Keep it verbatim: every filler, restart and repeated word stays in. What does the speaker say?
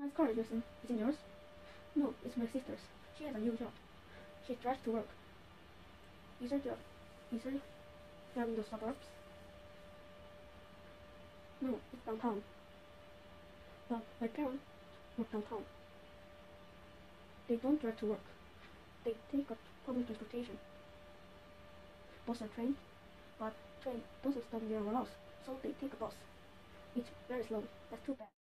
My car is in, is in yours? No, it's my sister's. She has a new job. She drives to work. Is her job easier than in the suburbs? No, it's downtown. But my parents work downtown. They don't drive to work. They take a public transportation. Bus or train, but train doesn't stop near our house, so they take a bus. It's very slow. That's too bad.